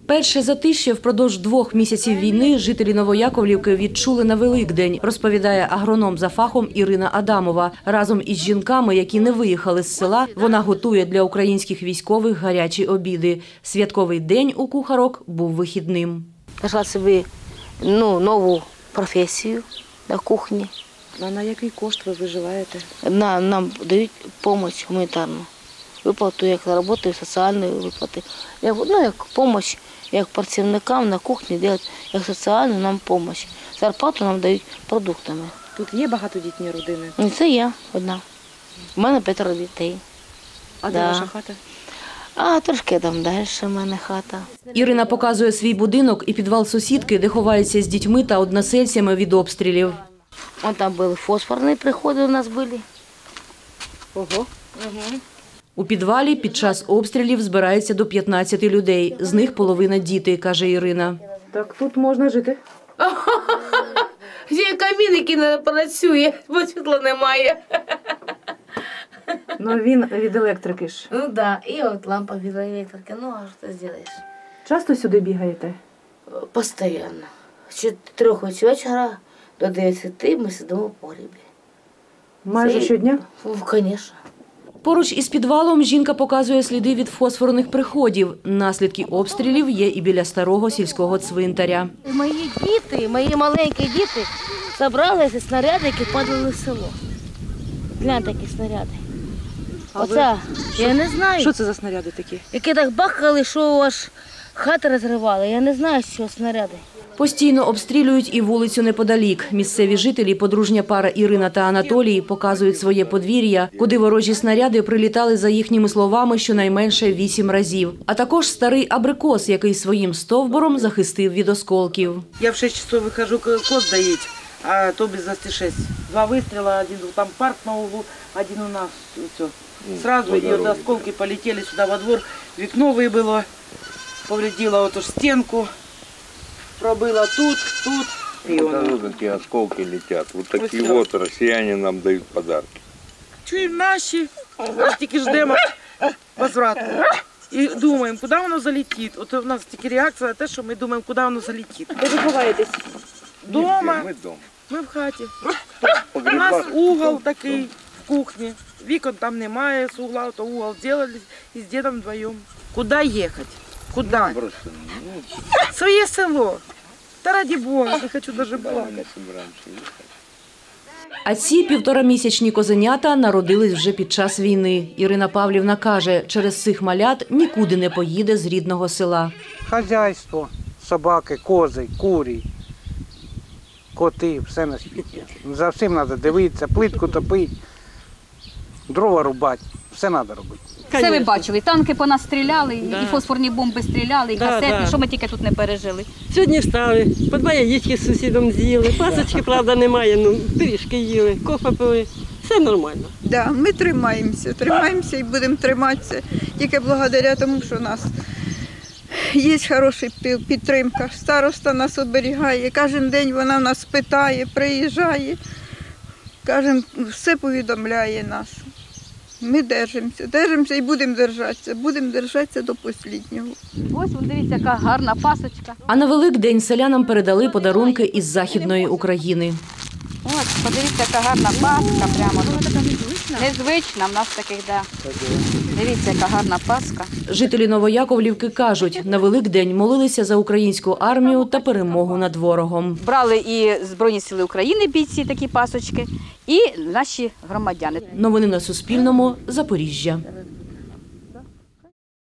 Перше затиш'я впродовж 2 місяців війни жителі Новояковлівки відчули на Великдень, розповідає агроном за фахом Ірина Адамова. Разом із жінками, які не виїхали з села, вона готує для українських військових гарячі обіди. Святковий день у кухарок був вихідним. Знайшла собі нову професію на кухні. А на який кошт ви виживаєте? Нам дають допомогу гуманітарну. Виплату як на роботу, соціальної виплати. Як допомогу, як працівникам на кухні, як соціальну нам допомогу. Зарплату нам дають продуктами. Тут є багатодітні родини? Це я одна. У мене 5 дітей. А де ваша хата? А трошки там далі в мене хата. Ірина показує свій будинок і підвал сусідки, де ховається з дітьми та односельцями від обстрілів. Вон там були фосфорні приходи у нас були. Ого. У підвалі під час обстрілів збирається до 15 людей. З них половина діти, каже Ірина. Так тут можна жити? Є камін, який не працює, бо світла немає. Ну він від електрики ж. Ну так, і от лампа від електрики, а що ти зробиш? Часто сюди бігаєте? Постійно. З 4 вечора до 9 ми сидимо в погрібі. Майже щодня? Звісно. Поруч із підвалом жінка показує сліди від фосфорних приходів. Наслідки обстрілів є і біля старого сільського цвинтаря. Мої діти, мої маленькі діти зібралися снаряди, які падали в село. Гляньте, які снаряди. Оце, я не знаю. Що це за снаряди такі? Які так бахали, що аж хати розривали. Я не знаю, що снаряди. Постійно обстрілюють і вулицю неподалік. Місцеві жителі, подружня пара Ірина та Анатолій, показують своє подвір'я, куди ворожі снаряди прилітали, за їхніми словами, щонайменше 8 разів. А також старий абрикос, який своїм стовбуром захистив від осколків. Я в 6 часов выхожу коз доить, а то без 26. 2 выстрела, один там парк на углу, один у нас. Все. Сразу и вот осколки полетели сюда во двор. Вікно выбило, повредило вот уж стенку. Пробыло тут. Вот такие осколки летят. Вот такие вот россияне нам дают подарки. Чуємо наші, тільки ждемо возврату. І думаємо, куди воно залетить. От у нас тільки реакція на те, що ми думаємо, куди воно залетить. Де ви ховаєтесь? Дома. Мы дома. Ми в хаті. У нас угол такий в кухні. Вікон там немає, з угла, то угол зробили і з дідом вдвоєм. Куди їхати? Куди? Своє село. Та раді Бога, не хочу навіть балакати. А ці 1,5-місячні козенята народились вже під час війни. Ірина Павлівна каже, через цих малят нікуди не поїде з рідного села. Хазяйство, собаки, кози, курі, коти, все на світі. За всім треба дивитися, плитку топити, дрова рубати, все треба робити. Все ви бачили, танки по нас стріляли, і фосфорні бомби стріляли, і касетні, що ми тільки тут не пережили. Сьогодні встали, по 2 яєчки з сусідом з'їли, пасочки, правда, немає, пиріжки їли, кофе пили, все нормально. Да, ми тримаємося і будемо триматися тільки благодаря тому, що у нас є хороша підтримка. Староста нас оберігає, кожен день вона нас питає, приїжджає, все повідомляє нас. Ми держимося і будемо держатися до останнього. Ось, дивіться, яка гарна пасочка. А на Великдень селянам передали подарунки із Західної України. Ось, подивіться, яка гарна паска прямо тут. Незвична в нас таких, да. Дивіться, яка гарна паска. Жителі Новояковлівки кажуть, на Великдень молилися за українську армію та перемогу над ворогом. Брали і Збройні сили України бійці такі пасочки, і наші громадяни. Новини на Суспільному. Запоріжжя.